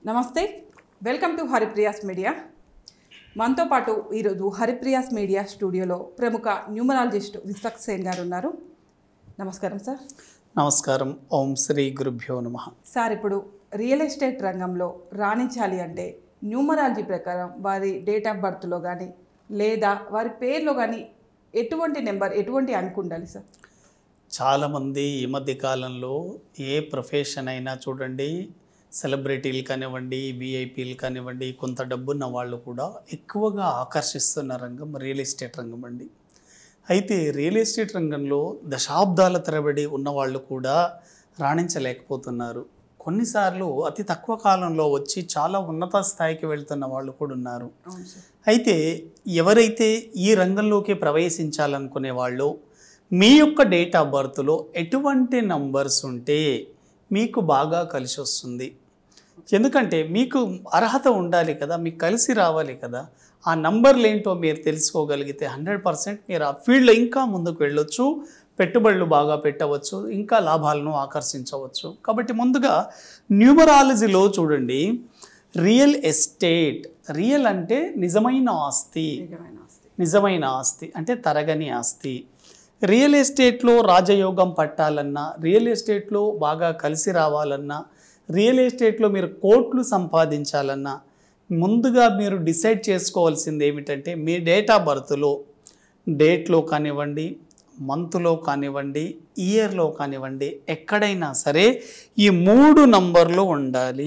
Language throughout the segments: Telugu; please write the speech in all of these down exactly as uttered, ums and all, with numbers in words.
నమస్తే, వెల్కమ్ టు హరిప్రియాస్ మీడియా. మనతో పాటు ఈరోజు హరిప్రియాస్ మీడియా స్టూడియోలో ప్రముఖ న్యూమరాలజిస్ట్ విశ్వక్ సేన్ గారు ఉన్నారు. నమస్కారం సార్. నమస్కారం. ఓం శ్రీ గురుభ్యో నమః. సార్, ఇప్పుడు రియల్ ఎస్టేట్ రంగంలో రాణించాలి అంటే న్యూమరాలజీ ప్రకారం వారి డేట్ ఆఫ్ బర్త్లో కానీ లేదా వారి పేర్లో కానీ ఎటువంటి నెంబర్, ఎటువంటి అంకు ఉండాలి సార్? చాలామంది ఈ మధ్య కాలంలో ఏ ప్రొఫెషన్ అయినా చూడండి, సెలబ్రిటీలు కానివ్వండి, విఐపీలు కానివ్వండి, కొంత డబ్బున్న వాళ్ళు కూడా ఎక్కువగా ఆకర్షిస్తున్న రంగం రియల్ ఎస్టేట్ రంగం అండి. అయితే రియల్ ఎస్టేట్ రంగంలో దశాబ్దాల తరబడి ఉన్నవాళ్ళు కూడా రాణించలేకపోతున్నారు. కొన్నిసార్లు అతి తక్కువ కాలంలో వచ్చి చాలా ఉన్నత స్థాయికి వెళ్తున్న వాళ్ళు కూడా ఉన్నారు. అయితే ఎవరైతే ఈ రంగంలోకి ప్రవేశించాలనుకునే వాళ్ళు మీ యొక్క డేట్ ఆఫ్ బర్త్లో ఎటువంటి నంబర్స్ ఉంటే మీకు బాగా కలిసి వస్తుంది, ఎందుకంటే మీకు అర్హత ఉండాలి కదా, మీకు కలిసి రావాలి కదా. ఆ నంబర్లు ఏంటో మీరు తెలుసుకోగలిగితే హండ్రెడ్ పర్సెంట్ మీరు ఆ ఫీల్డ్లో ఇంకా ముందుకు వెళ్ళొచ్చు, పెట్టుబడులు బాగా పెట్టవచ్చు, ఇంకా లాభాలను ఆకర్షించవచ్చు. కాబట్టి ముందుగా న్యూమరాలజీలో చూడండి, రియల్ ఎస్టేట్, రియల్ అంటే నిజమైన ఆస్తి, నిజమైన ఆస్తి అంటే తరగని ఆస్తి. రియల్ ఎస్టేట్లో రాజయోగం పట్టాలన్నా, రియల్ ఎస్టేట్లో బాగా కలిసి రావాలన్నా, రియల్ ఎస్టేట్లో మీరు కోట్లు సంపాదించాలన్నా ముందుగా మీరు డిసైడ్ చేసుకోవాల్సింది ఏమిటంటే మీ డేట్ ఆఫ్ బర్త్లో, డేట్లో కానివ్వండి, మంత్లో కానివ్వండి, ఇయర్లో కానివ్వండి, ఎక్కడైనా సరే ఈ మూడు నంబర్లు ఉండాలి.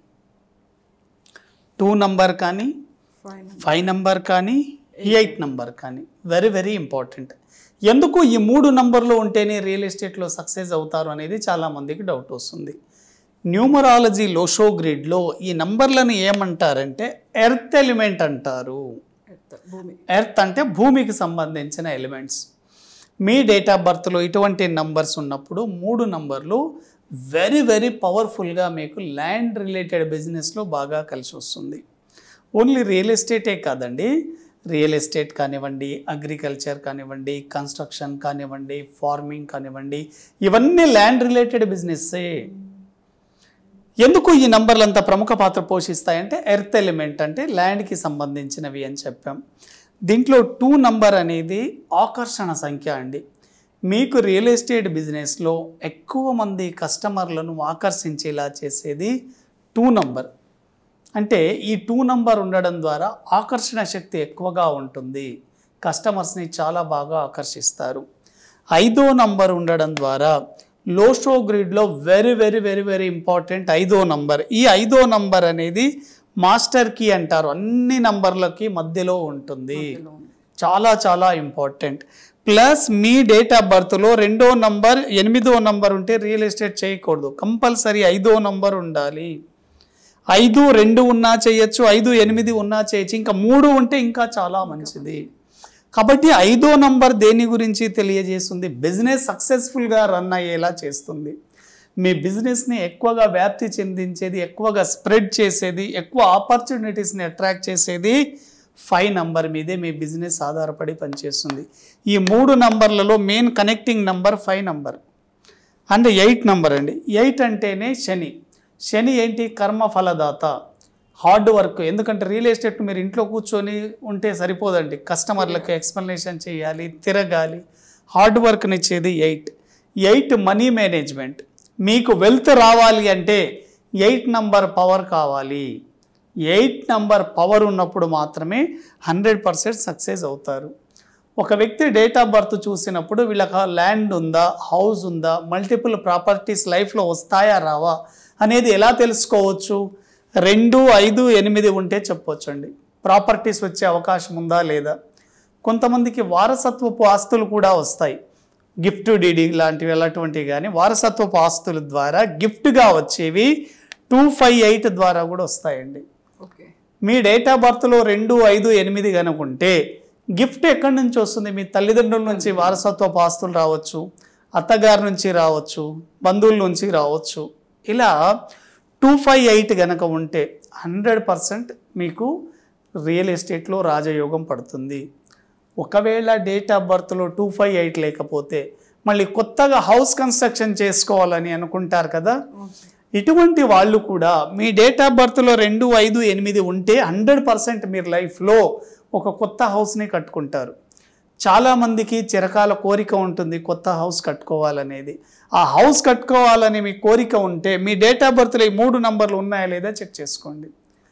టూ నంబర్ కానీ, ఫైవ్ నంబర్ కానీ, ఎయిట్ నంబర్ కానీ. Very very important. ఎందుకు ఈ మూడు నంబర్లు ఉంటేనే రియల్ ఎస్టేట్లో సక్సెస్ అవుతారు అనేది చాలామందికి డౌట్ వస్తుంది. న్యూమరాలజీ లోషో గ్రిడ్లో ఈ నంబర్లను ఏమంటారంటే ఎర్త్ ఎలిమెంట్ అంటారు. ఎర్త్ అంటే భూమికి సంబంధించిన ఎలిమెంట్స్. మీ డేట్ ఆఫ్ బర్త్లో ఇటువంటి నంబర్స్ ఉన్నప్పుడు మూడు నంబర్లు వెరీ వెరీ పవర్ఫుల్గా మీకు ల్యాండ్ రిలేటెడ్ బిజినెస్లో బాగా కలిసి వస్తుంది. ఓన్లీ రియల్ ఎస్టేటే కాదండి, రియల్ ఎస్టేట్ కానివ్వండి, అగ్రికల్చర్ కానివ్వండి, కన్స్ట్రక్షన్ కానివ్వండి, ఫార్మింగ్ కానివ్వండి, ఇవన్నీ ల్యాండ్ రిలేటెడ్ బిజినెస్సే. ఎందుకు ఈ నంబర్లు అంత ప్రముఖ పాత్ర పోషిస్తాయంటే ఎర్త్ ఎలిమెంట్ అంటే ల్యాండ్కి సంబంధించినవి అని చెప్పాం. దీంట్లో టూ నంబర్ అనేది ఆకర్షణ సంఖ్య అండి. మీకు రియల్ ఎస్టేట్ బిజినెస్లో ఎక్కువ మంది కస్టమర్లను ఆకర్షించేలా చేసేది టూ నంబర్. అంటే ఈ టూ నంబర్ ఉండడం ద్వారా ఆకర్షణ శక్తి ఎక్కువగా ఉంటుంది, కస్టమర్స్ని చాలా బాగా ఆకర్షిస్తారు. ఐదో నంబర్ ఉండడం ద్వారా లోషో గ్రిడ్లో very very very very important ఐదో నంబర్. ఈ ఐదో నంబర్ అనేది మాస్టర్ కీ అంటారు, అన్ని నంబర్లకి మధ్యలో ఉంటుంది, చాలా చాలా ఇంపార్టెంట్. ప్లస్ మీ డేట్ ఆఫ్ బర్త్లో రెండో నంబర్, ఎనిమిదో నంబర్ ఉంటే రియల్ ఎస్టేట్ చేయకూడదు, కంపల్సరీ ఐదో నంబర్ ఉండాలి. ఐదు రెండు ఉన్నా చేయొచ్చు, ఐదు ఎనిమిది ఉన్నా చేయొచ్చు, ఇంకా మూడు ఉంటే ఇంకా చాలా మంచిది. కాబట్టి ఐదో నంబర్ దేని గురించి తెలియజేస్తుంది? బిజినెస్ సక్సెస్ఫుల్గా రన్ అయ్యేలా చేస్తుంది. మీ బిజినెస్ని ఎక్కువగా వ్యాప్తి చెందించేది, ఎక్కువగా స్ప్రెడ్ చేసేది, ఎక్కువ ఆపర్చునిటీస్ని అట్రాక్ట్ చేసేది ఫైవ్ నంబర్ మీదే మీ బిజినెస్ ఆధారపడి పనిచేస్తుంది. ఈ మూడు నంబర్లలో main connecting number five number and eight number అండి. ఎయిట్ అంటేనే శని. శని ఏంటి? కర్మ ఫలదాత, హార్డ్ వర్క్. ఎందుకంటే రియల్ ఎస్టేట్ మీరు ఇంట్లో కూర్చొని ఉంటే సరిపోదండి, కస్టమర్లకు ఎక్స్ప్లెనేషన్ చేయాలి, తిరగాలి. హార్డ్ వర్క్ని ఇచ్చేది ఎయిట్. Eight money management. మీకు వెల్త్ రావాలి అంటే ఎయిట్ నంబర్ పవర్ కావాలి. ఎయిట్ నంబర్ పవర్ ఉన్నప్పుడు మాత్రమే హండ్రెడ్ పర్సెంట్ సక్సెస్ అవుతారు. ఒక వ్యక్తి డేట్ ఆఫ్ బర్త్ చూసినప్పుడు వీళ్ళకి ల్యాండ్ ఉందా, హౌస్ ఉందా, మల్టిపుల్ ప్రాపర్టీస్ లైఫ్లో వస్తాయా రావా అనేది ఎలా తెలుసుకోవచ్చు? రెండు ఐదు ఎనిమిది ఉంటే చెప్పొచ్చు అండి, ప్రాపర్టీస్ వచ్చే అవకాశం ఉందా లేదా. కొంతమందికి వారసత్వపు ఆస్తులు కూడా వస్తాయి, గిఫ్ట్ డీడీ లాంటివి అలాంటివి, కానీ వారసత్వపు ఆస్తుల ద్వారా గిఫ్ట్గా వచ్చేవి టూ ఫైవ్ ఎయిట్ ద్వారా కూడా వస్తాయండి. ఓకే, మీ డేట్ ఆఫ్ బర్త్లో రెండు ఐదు ఎనిమిది కనుకుంటే గిఫ్ట్ ఎక్కడి నుంచి వస్తుంది? మీ తల్లిదండ్రుల నుంచి వారసత్వపు ఆస్తులు రావచ్చు, అత్తగారి నుంచి రావచ్చు, బంధువుల నుంచి రావచ్చు. ఇలా టూ ఫైవ్ ఎయిట్ కనుక ఉంటే హండ్రెడ్ పర్సెంట్ మీకు రియల్ ఎస్టేట్లో రాజయోగం పడుతుంది. ఒకవేళ డేట్ ఆఫ్ బర్త్లో టూ ఫైవ్ ఎయిట్ లేకపోతే మళ్ళీ కొత్తగా హౌస్ కన్స్ట్రక్షన్ చేసుకోవాలని అనుకుంటారు కదా, ఇటువంటి వాళ్ళు కూడా మీ డేట్ ఆఫ్ బర్త్లో రెండు ఐదు ఎనిమిది ఉంటే హండ్రెడ్ పర్సెంట్ మీరు లైఫ్లో ఒక కొత్త హౌస్ని కట్టుకుంటారు. చాలామందికి చిరకాల కోరిక ఉంటుంది కొత్త హౌస్ కట్టుకోవాలనేది. ఆ హౌస్ కట్టుకోవాలని మీ కోరిక ఉంటే మీ డేట్ ఆఫ్ బర్త్లో ఈ మూడు నంబర్లు ఉన్నాయా లేదా చెక్ చేసుకోండి.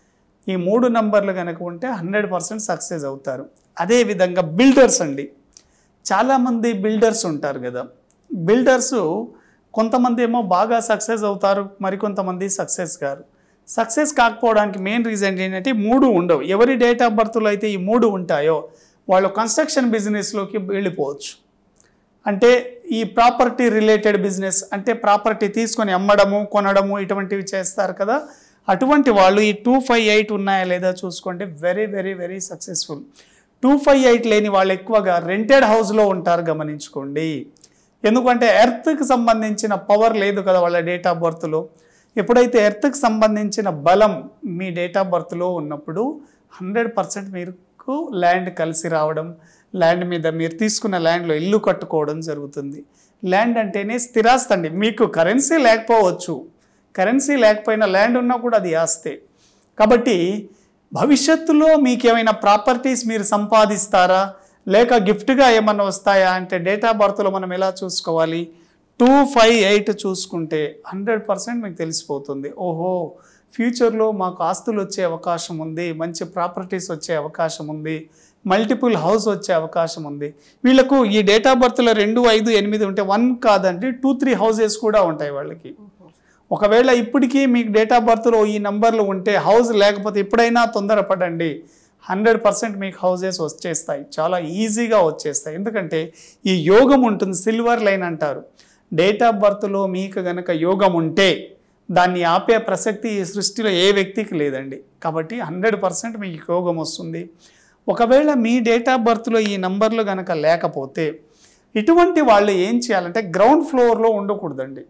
ఈ మూడు నంబర్లు కనుక ఉంటే హండ్రెడ్ పర్సెంట్ సక్సెస్ అవుతారు. అదేవిధంగా బిల్డర్స్ అండి, చాలామంది బిల్డర్స్ ఉంటారు కదా. బిల్డర్సు కొంతమంది ఏమో బాగా సక్సెస్ అవుతారు, మరికొంతమంది సక్సెస్ కారు. సక్సెస్ కాకపోవడానికి మెయిన్ రీజన్ ఏంటంటే మూడు ఉండవు. ఎవరి డేట్ ఆఫ్ బర్త్లో అయితే ఈ మూడు ఉంటాయో వాళ్ళు కన్స్ట్రక్షన్ బిజినెస్లోకి వెళ్ళిపోవచ్చు. అంటే ఈ ప్రాపర్టీ రిలేటెడ్ బిజినెస్, అంటే ప్రాపర్టీ తీసుకొని అమ్మడము కొనడము ఇటువంటివి చేస్తారు కదా, అటువంటి వాళ్ళు ఈ టూ ఫైవ్ ఎయిట్ ఉన్నాయా లేదా చూసుకోండి. Very very very successful. Two five eight లేని వాళ్ళు ఎక్కువగా రెంటెడ్ హౌస్లో ఉంటారు, గమనించుకోండి. ఎందుకంటే ఎర్త్కి సంబంధించిన పవర్ లేదు కదా వాళ్ళ డేట్ ఆఫ్ బర్త్లో. ఎప్పుడైతే ఎర్త్కి సంబంధించిన బలం మీ డేట్ ఆఫ్ బర్త్లో ఉన్నప్పుడు హండ్రెడ్ పర్సెంట్ మీకు ల్యాండ్ కలిసి రావడం, ల్యాండ్ మీద మీరు తీసుకున్న ల్యాండ్లో ఇల్లు కట్టుకోవడం జరుగుతుంది. ల్యాండ్ అంటేనే స్థిరాస్తి అండి. మీకు కరెన్సీ లేకపోవచ్చు, కరెన్సీ లేకపోయినా ల్యాండ్ ఉన్నా కూడా అది ఆస్తే. కాబట్టి భవిష్యత్తులో మీకు ఏమైనా ప్రాపర్టీస్ మీరు సంపాదిస్తారా లేక గిఫ్ట్గా ఏమన్నా వస్తాయా అంటే డేట్ ఆఫ్ బర్త్లో మనం ఎలా చూసుకోవాలి? టూ ఫైవ్ ఎయిట్ చూసుకుంటే హండ్రెడ్ పర్సెంట్ మీకు తెలిసిపోతుంది. ఓహో, ఫ్యూచర్లో మాకు ఆస్తులు వచ్చే అవకాశం ఉంది, మంచి ప్రాపర్టీస్ వచ్చే అవకాశం ఉంది, మల్టిపుల్ హౌస్ వచ్చే అవకాశం ఉంది. వీళ్ళకు ఈ డేట్ ఆఫ్ బర్త్లో రెండు ఐదు ఎనిమిది ఉంటే వన్ కాదండి టూ త్రీ హౌసెస్ కూడా ఉంటాయి వాళ్ళకి. ఒకవేళ ఇప్పటికీ మీకు డేట్ ఆఫ్ బర్త్లో ఈ నంబర్లు ఉంటే హౌస్ లేకపోతే ఎప్పుడైనా తొందరపడండి, హండ్రెడ్ పర్సెంట్ మీకు హౌసెస్ వచ్చేస్తాయి, చాలా ఈజీగా వచ్చేస్తాయి. ఎందుకంటే ఈ యోగం ఉంటుంది, సిల్వర్ లైన్ అంటారు. డేట్ ఆఫ్ బర్త్లో మీకు గనక యోగం ఉంటే దాన్ని ఆపే ప్రసక్తి ఈ సృష్టిలో ఏ వ్యక్తికి లేదండి. కాబట్టి హండ్రెడ్ పర్సెంట్ మీకు యోగం వస్తుంది. ఒకవేళ మీ డేట్ ఆఫ్ బర్త్లో ఈ నంబర్లు కనుక లేకపోతే ఇటువంటి వాళ్ళు ఏం చేయాలంటే గ్రౌండ్ ఫ్లోర్లో ఉండకూడదండి.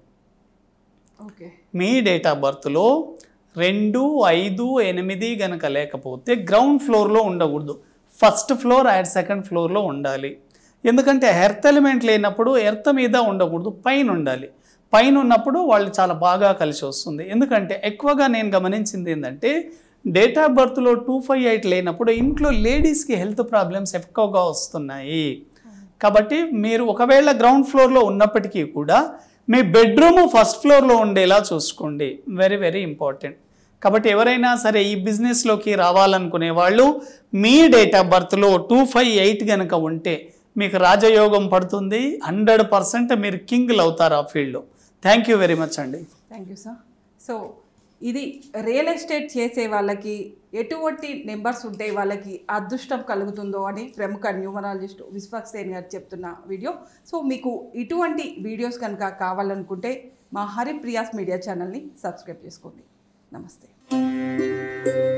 ఓకే, మీ డేట్ ఆఫ్ బర్త్లో రెండు ఐదు ఎనిమిది గనక లేకపోతే గ్రౌండ్ ఫ్లోర్లో ఉండకూడదు, ఫస్ట్ ఫ్లోర్ అండ్ సెకండ్ ఫ్లోర్లో ఉండాలి. ఎందుకంటే ఎర్త్ ఎలిమెంట్ లేనప్పుడు ఎర్త్ మీద ఉండకూడదు, పైన ఉండాలి. పైన ఉన్నప్పుడు వాళ్ళు చాలా బాగా కలిసి వస్తుంది. ఎందుకంటే ఎక్కువగా నేను గమనించింది ఏంటంటే డేట్ ఆఫ్ బర్త్లో టూ ఫైవ్ ఎయిట్ లేనప్పుడు ఇంట్లో లేడీస్కి హెల్త్ ప్రాబ్లమ్స్ ఎక్కువగా వస్తున్నాయి. కాబట్టి మీరు ఒకవేళ గ్రౌండ్ ఫ్లోర్లో ఉన్నప్పటికీ కూడా మీ బెడ్రూమ్ ఫస్ట్ ఫ్లోర్లో ఉండేలా చూసుకోండి, వెరీ వెరీ ఇంపార్టెంట్. కాబట్టి ఎవరైనా సరే ఈ బిజినెస్లోకి రావాలనుకునే వాళ్ళు మీ డేట్ ఆఫ్ బర్త్లో టూ ఫైవ్ ఎయిట్ కనుక ఉంటే మీకు రాజయోగం పడుతుంది, హండ్రెడ్ పర్సెంట్ మీరు కింగ్లు అవుతారు ఆ ఫీల్డ్లో. థ్యాంక్ యూ వెరీ మచ్ అండి. Thank you sir. సో ఇది రియల్ ఎస్టేట్ చేసే వాళ్ళకి ఎటువంటి నెంబర్స్ ఉంటే వాళ్ళకి అదృష్టం కలుగుతుందో అని ప్రముఖ న్యూమరాలజిస్ట్ విశ్వక్ సేన్ గారు చెప్తున్న వీడియో. సో మీకు ఇటువంటి వీడియోస్ కనుక కావాలనుకుంటే మా హరిప్రియాస్ మీడియా ఛానల్ని సబ్స్క్రైబ్ చేసుకోండి. నమస్తే.